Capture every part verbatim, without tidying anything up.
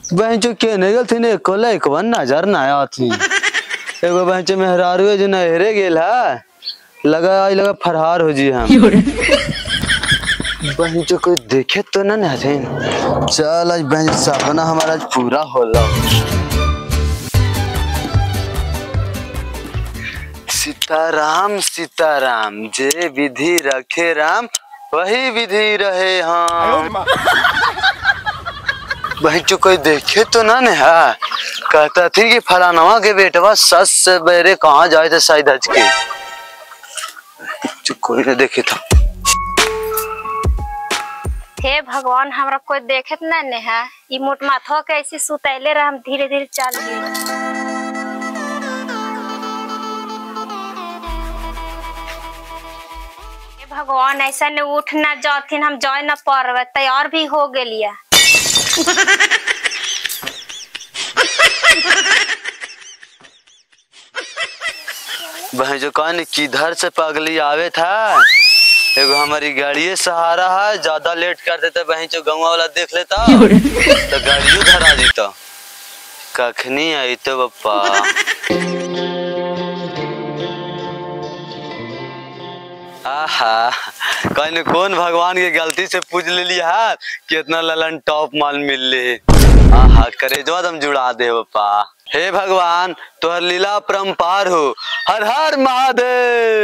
बहन जो के निकल थी ने को लाइक वन नजर ना आया थी एगो बहन जो मेहरारू जो नहरे गेल है लगा आई लगा फरहार हो जी हम बहन जो कोई देखे तो ना ना थे। चल आज बहन सपना हमारा आज पूरा होला। सीताराम सीताराम जे विधि रखे राम वही विधि रहे। हाँ बहन जो कोई देखे तो ना ने है कहता थी कि फलानवा के बेटवा सस से बेरे कहाँ जाए थे शायद हज के जो कोई न देखे था। हे भगवान हमरा कोई देखे ना ने है ई मोट माथो के ऐसी सुतैले रह हम धीरे धीरे चल गए। भगवान ऐसा ने उठ ना जाथिन हम जाए ना पारवे तैयार भी हो गेलिया। बहन जो कौन किधर से पगली आवे था एगो हमारी गाड़िए सहारा है ज्यादा लेट कर देते बहन जो गाँव वाला देख लेता तो गाड़ियों धरा देता कखनी आई तो बप्पा। आहा कौन कौन भगवान के गलती से पूछ ले लिया है कितना ललन टॉप माल मिल ले। आहा करे जो हम जुड़ा दे बप्पा। हे भगवान तोहर लीला परम्पार हो हर हर महादेव।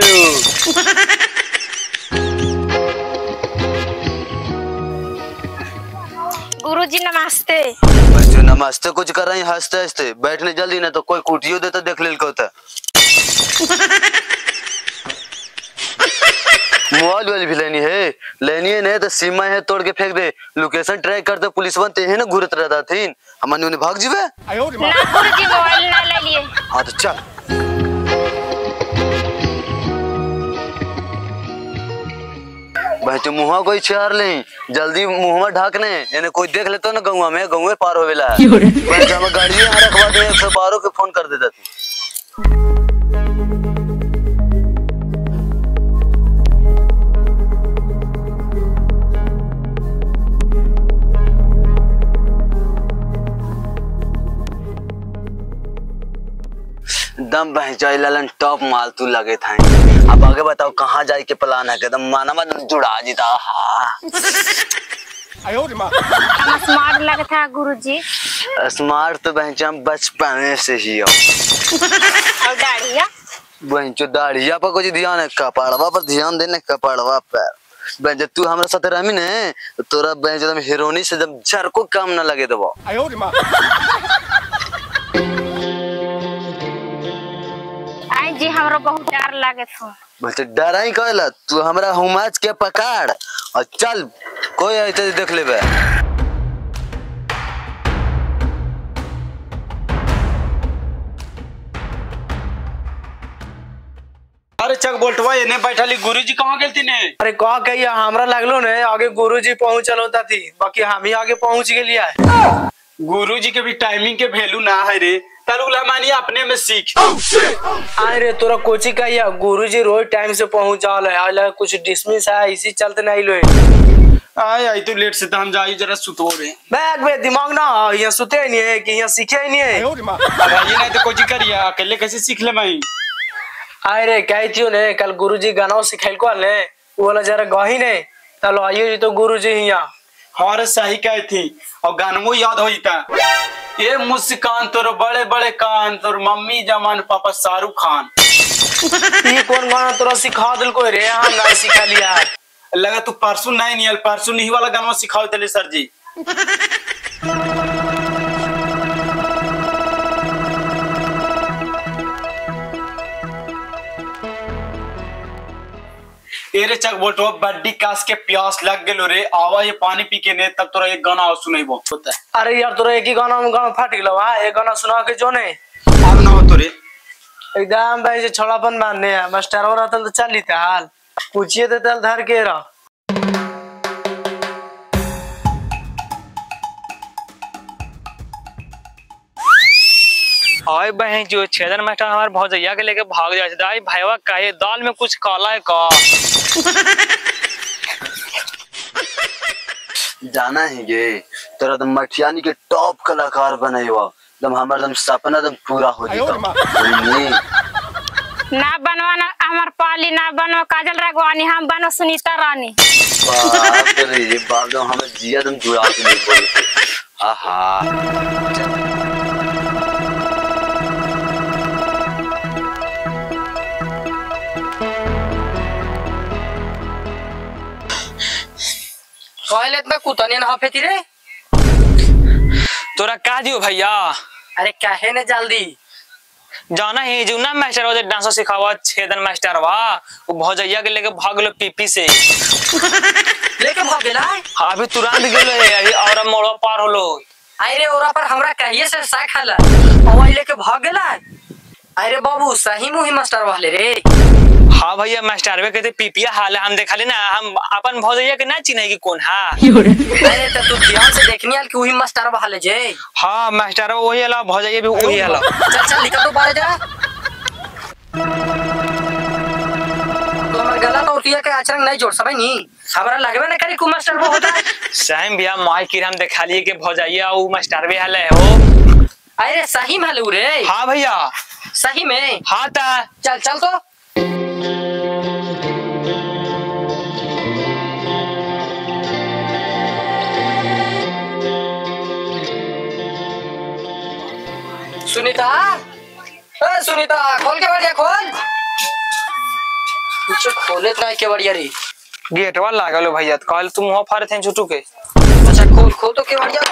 गुरुजी नमस्ते। बच्चों नमस्ते कुछ कर रही हंसते हंसते बैठने जल्दी ना तो कोई कुटियो देता देख ले को मोबाइल वाली भी लेनी है लेनी है नहीं तो सीमा है तोड़ के फेंक दे लोकेशन ट्रैक करते पुलिस बनते हैं ना घूरत रहता थी हमने उन्हें भाग जीवे ना गुरुजी मोबाइल ना ले लिए। हाँ तो चल भाई तो मुँह कोई चार ले जल्दी मुँह ढाकने यानी कोई देख लेता ना गाँव में गाँव पार हो वेला गाड़ी यहाँ रखवा दे एक सौ बारह के फोन कर देता थी। दम बहचाई ललन टॉप माल तू लगे था। अब आगे बताओ कहाँ जाए के प्लान है एकदम माना मत जुड़ा जीता। स्मार्ट लगे था गुरुजी। स्मार्ट तो बहन बचपन से ही हो। और दाढ़िया बहन दाढ़िया पर कुछ ध्यान है कपड़वा पर ध्यान देने कपड़वा पर बहन तू हमारे साथ रही ने तोरा बहन हीरोनी से जब जर को काम न लगे दबो। जी हमरा बहुत डर लागे था। बस डर ही कहला तू हमरा हुमाच के पकड़ और चल कोई ऐसे देख लेबे। अरे चक बोल्टवा ने बैठली गुरुजी कहाँ गेलती ने। अरे कहा कहिया हमरा लगलो ने आगे गुरुजी पहुंचल होता थी बाकी हम ही आगे पहुंच गेलिया। गुरुजी के भी टाइमिंग के वैल्यू ना है रे तरुला मानी अपने में सीख। आए रे तोरा कोची कहिया गुरुजी रोज टाइम से पहुंच जाल है आज कुछ डिसमिस है इसी चलते नहीं लो आए आई तो लेट से तो हम जाई जरा सुतो रे बैग में दिमाग ना यहाँ सुते नहीं है कि यहाँ सीखे ही नहीं है। अब ये नहीं तो कोची करिया अकेले कैसे सीख ले मैं। आए रे कही थी ने कल गुरुजी गाना सिखाइल को ने बोला जरा गही ने चलो आइयो जी तो गुरुजी यहाँ हर सही कही थी और गानवो याद हो जाता ये मुस्कान तोर बड़े बड़े कान तोर मम्मी जमान पापा शाहरुख खान। ये कौन गाना तोरा सिखा दिल को रे हम नहीं सिखा लिया लगा तू परसों नहीं नियल परसों नहीं वाला गाना सिखाओ तेरे सर जी। एरे चक बोलतो बड्डी कास के प्यास लग गेलो रे आवा ये पानी पी के ने तब तोरा एक गाना सुनाइबो होता है। अरे यार तोरा एक ही गाना में गाना फाट गेलो हां एक गाना सुना के जो ने अब ना हो तोरे एकदम भाई से छोड़ापन मानने है मास्टर और आता तो चल लेता हाल पूछिए तो तल धर के रहा। आए बहन जो छेदन मास्टर हमारे भौजैया के लेके भाग जाए दाई भाईवा काहे दाल में कुछ काला है का। जाना है ये तेरा एकदम मठियानी के टॉप कलाकार बने हुआ एकदम हमारा एकदम सपना एकदम पूरा हो जाएगा। ना बनवा ना हमार पाली ना बनो काजल राघवानी हम बनो सुनीता रानी। बाप रे ये बाप तो हमें जिया तुम जुड़ा के नहीं बोलते। आहा कहले इतना कुतने ना फेती रे तोरा का दियो भैया? अरे काहे ने जल्दी जाना ही जो ना मास्टर वो डांस सिखावा छेदन मास्टर वा वो भौजैया के लेके भाग लो पीपी से लेके भाग गेला। हाँ अभी तुरंत गेलो है अभी और मोड़ो पार होलो। अरे ओरा पर हमरा कहिए से साख खाला और लेके भाग गेला। अरे बाबू सही मुही मास्टर वाले रे। हाँ भैया मास्टर वे कहते पीपिया हाल हम देखा ना हम अपन भौजैया के ना चिन्हे की कौन हा। अरे तो तू ध्यान से देखनी आल कि वही मास्टर वाले जे। हाँ मास्टर वही हला भौजैया भी वही हला। चल चल निकल तो बाहर जा। तो हमार गला तो उठिया के आचरण नहीं जोड़ समझ नहीं हमरा लगवे ना करी कु मास्टर वो होता है। सही भैया माई की हम देखा लिए कि भौजैया वो मास्टर भी हले हो। अरे सही में हलू रे। हाँ भैया सही में। हाँ ता चल चल तो सुनीता ए सुनीता खोल के बढ़िया खोल कुछ खोले ना के बढ़िया रे गेटवा लागलो भैया कल तुम वहां फारे थे छुटू के। अच्छा खोल खोल तो के बढ़िया।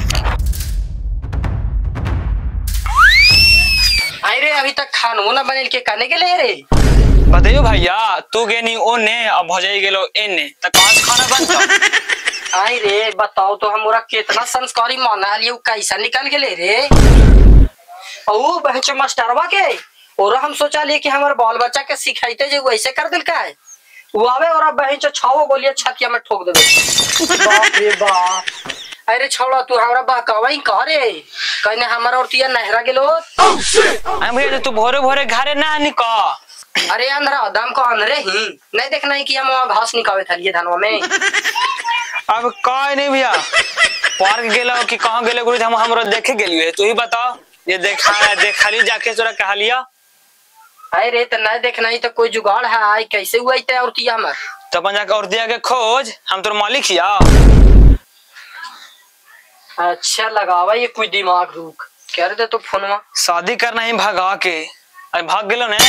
आई रे अभी तक खानो ना बनेल के काने के ले रे बताइयो भैया तू गेनी ओने अब भौजाई गेलो एने त कहां से खाना बनता? आई रे बताओ तो हमरा कितना संस्कारी माना लियो कैसा निकल गेले रे। ओ बहच मास्टरवा के और हम सोचा लिए कि हमारे बाल बच्चा के सिखाइते जे वैसे कर दिल का है वो आवे और बहच छाओ गोलियां छतिया में ठोक देबे। बाप रे बाप। अरे छोड़ा तू हमरा बकवाई कह रे कहने हमारा और तिया नहरा गेलो। हम भैया तू भोरे भोरे घरे ना निका। अरे अंधरा दाम को अंधरे ही नहीं देखना है कि हम वहां घास निकावे थलिए धनवा में। अब काय नहीं भैया पार्क गेलो कि कहां गेले गुरु हम हमरो देखे गेलिए तू ही बताओ ये देखा देखली जाके तोरा कहा लिया। अरे तो नहीं देखना ही तो कोई जुगाड़ है आई कैसे हुआ इते और तिया हमर तो अपन जाके और दिया के खोज हम तोर मालिक हिया। अच्छा लगावा ये कोई दिमाग रुक कर दे तो फोनवा शादी करना ही भगा के अरे भाग गेलो ने।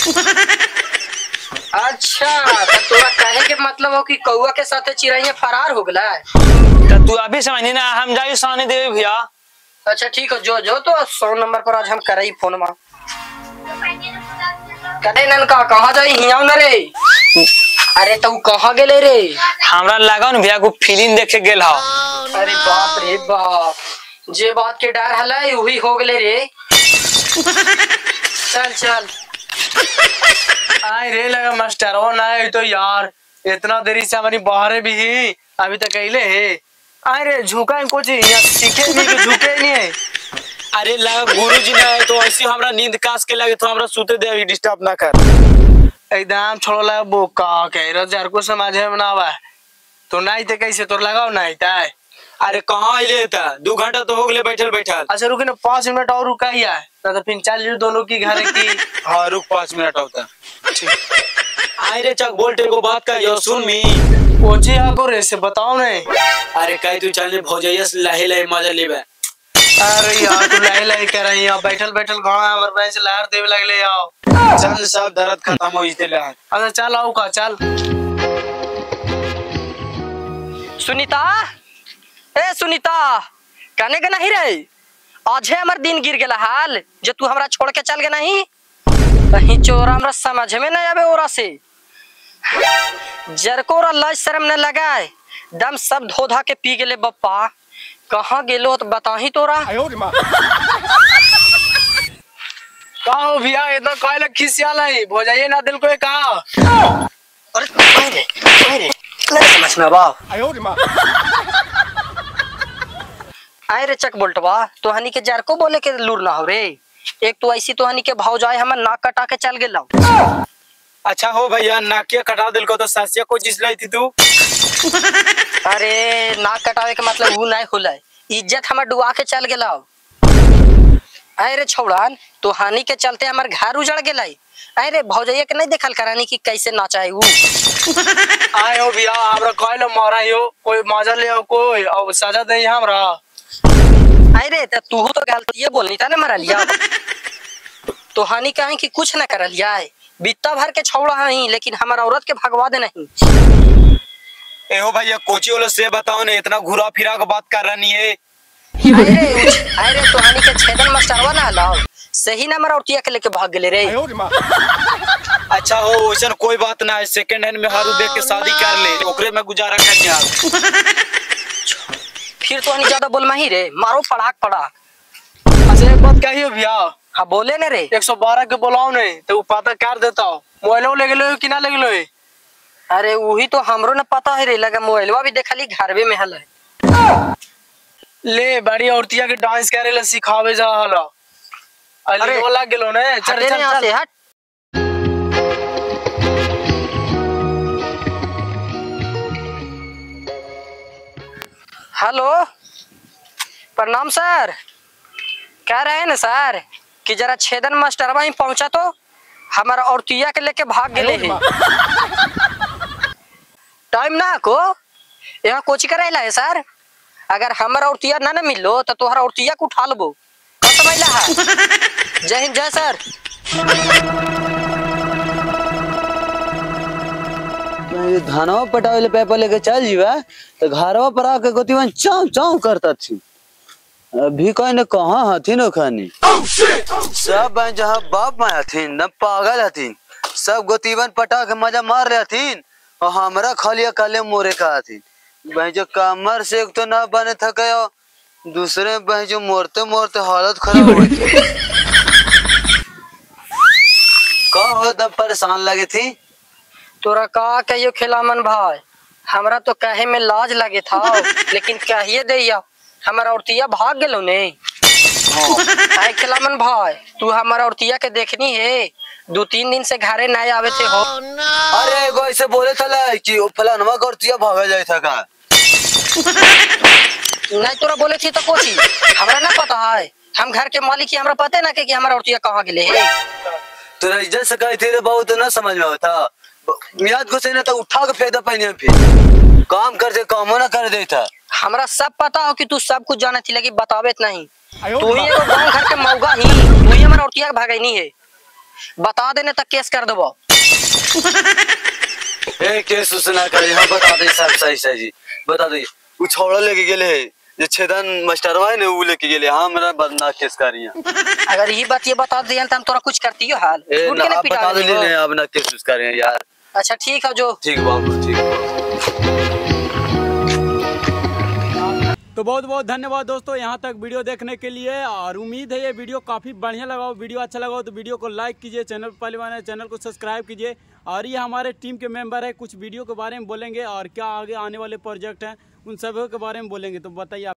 अच्छा तो तोरा कहे के मतलब हो कि कौवा के साथे चिड़ैया फरार हो गला तो तू अभी समझनी ना हम जाई सानी देवे भैया। अच्छा ठीक है जो जो तो सौ नंबर पर आज हम करई फोनवा कदे नन का कहां जाई हियाव न रे। अरे तू कहां गेले रे? हमरा लगा न भैया को फिल्म देखे गेल हा। अरे बाप रे बाप जे बात के डर हला वही हो गेले रे। चल चल आई रे लगा मास्टर हो ना तो यार इतना देरी से हमारी बाहर भी ही अभी तक कहले है। आई रे झुका कुछ यहाँ सीखे भी कि झुके नहीं है। अरे लगा गुरुजी ना तो ऐसे हमरा नींद कास के लगे तो हमरा सुते दे डिस्टर्ब ना कर। एकदम छोड़ो लगा बोका कह रहा जार को समझ में ना आवा तो नहीं थे कैसे तोर लगाओ नहीं था। अरे कहाँ आइले था दो घंटा तो हो गए बैठल बैठल। अच्छा रुके ना पाँच मिनट और रुका ही है तो फिर चल रही दोनों की घर की। हाँ रुक पाँच मिनट होता। आई रे चक बोल तेरे को बात कर यो सुन मी पहुंची आपको रे से बताओ नहीं। अरे कहीं तू चलने भौजैया से लहे लहे मजा लेबे। अरे यार तू लहे लहे कर रही है बैठल बैठल गाँव हमारे बहन से लहर देवे लगले आओ। चल सब दर्द खत्म हो इते लहर। अच्छा चल आओ का चल। सुनीता ए सुनीता कने के नहीं रे आज है हमार दिन गिर गेला हाल जो तू हमरा छोड़ के चल गे नहीं कहीं चोरा हमरा समझ में नहीं आवे ओरा से जरकोरा लाज शर्म न लगाए दम सब धो धा के पी गेले बप्पा कहाँ गेलो तो बता ही तोरा। कहो भैया इतना कोई लग खिसियाला है भौजाइए ना दिल को कहा। अरे कोई रे कोई रे नहीं समझ में बाप। आए रे चक बोल्टवा तो हनी के जार को बोले के लूर ना हो रे एक तो ऐसी तो हनी के भाव जाए हम नाक कटा के चल गेला। अच्छा हो भैया नाकिया कटा दिल को तो सासिया को जिस लाई थी तू। अरे नाक कटावे के मतलब वो नहीं होला इज्जत हमार डुआ के चल गेला। अरे छौड़ान तो हानि के चलते हमार घर उजड़ गेला। अरे भौजैया के नहीं देखल करानी कि कैसे नाचाए ऊ। आए हो भैया हमरा कहले मारा हो कोई मजा ले हो कोई और सजा दे हमरा। अरे तो तू तो गलती ये बोलनी था ना मरा लिया। तो हानि कहे कि कुछ न कर लिया बित्ता भर के छौड़ा है लेकिन हमारा औरत के भगवा दे नहीं। एहो भैया कोची वाले से बताओ ना इतना घुरा फिरा के बात कर रही है। अरे अरे तो हानि के छेदन मास्टरवा ना लाओ सही ना मरा औरतिया के लेके भाग गेले रे। अच्छा हो वैसा कोई बात ना है सेकंड हैंड में हारू देख के शादी कर ले ओकरे में गुजारा कर जा। फिर तो हानि ज्यादा बोल ही रे मारो पड़ाक पड़ाक। अच्छा एक बात कहियो भैया। हाँ बोले ने रे एक सौ बारह के बोलाओ नहीं तो पता कर देता हूँ मोबाइलो ले गेलो कि ना ले गेलो। अरे वही तो हमरो न पता है रे लगा मोबाइलवा भी देखली घरवे में हल है। ले बड़ी औरतिया के डांस करे ले सिखावे जा हला। अरे वो लग गेलो ने चल चल यहाँ से हट। हेलो प्रणाम सर कह रहे हैं ना सर कि जरा छेदन मास्टरवा ही पहुंचा तो हमारा औरतिया के लेके भाग गए हैं। टाइम ना को यहाँ कोची करेला है सर अगर हमारा औरतिया ना ना मिलो तो तोहरा औरतिया को उठा लबो जय हिंद जय सर। धानवा पटावे पेपर लेके चल जीवा तो घरवा पर आके गोतीवन चाव चाव करता थी। अभी कोई न कहाँ हथिन ओखानी सब जहाँ बाप माँ हथिन न पागल हथिन सब गोतीवन पटा के मजा मार रहे हथिन और हमरा खालिया काले मोरे का हथिन। भाई जो कमर से एक तो ना बने थके दूसरे भाई जो मोरते मोरते हालत खराब हो गई। कहाँ हो तब परेशान लगे थी तोरा का कहियो खिलामन भाई हमरा तो कहे में लाज लगे था लेकिन कहिए दैया हमारा औरतिया भाग गेलो ने। आए खिलामन भाई तू हमारा औरतिया के देखनी है दो तीन दिन से घरे नहीं आवे थे हो। अरे एगो ऐसे बोले था कि फलानवा का औरतिया भागा जाए था का नहीं तोरा बोले थी तो कोची हमरा ना पता है हम घर के मालिक की हमरा पता ना के कि हमारा औरतिया कहाँ गेले है। तोरा इज्जत से कही थी बहुत ना समझ में आता मियाद घुसे ना तो उठा के फेंक पहने फिर काम कर दे काम ना कर दे था। हमरा सब पता हो कि तू सब कुछ जाना थी लेकिन बतावे नहीं तू ही एगो गांव घर के मौगा ही तू ही हमारा औरतिया भागई नहीं है बता देने तक केस कर देबो। ए केस सुना करे हां बता दे सब सही सही बता दे उ छोड़ा लेके गेले है जे छेदन मास्टरवा है ने उ लेके गेले हां मेरा बदना केस करिया। अगर ये बात ये बता दिया तो हम तोरा कुछ करती हो हाल ए ना आप बता दे ले अब ना केस करिया यार। अच्छा ठीक है जो ठीक बाबू ठीक। तो बहुत बहुत धन्यवाद दोस्तों यहाँ तक वीडियो देखने के लिए और उम्मीद है ये वीडियो काफ़ी बढ़िया लगा हो। वीडियो अच्छा लगा हो तो वीडियो को लाइक कीजिए चैनल पर पहले बने चैनल को सब्सक्राइब कीजिए और ये हमारे टीम के मेंबर है कुछ वीडियो के बारे में बोलेंगे और क्या आगे आने वाले प्रोजेक्ट हैं उन सभी के बारे में बोलेंगे तो बताइए आप।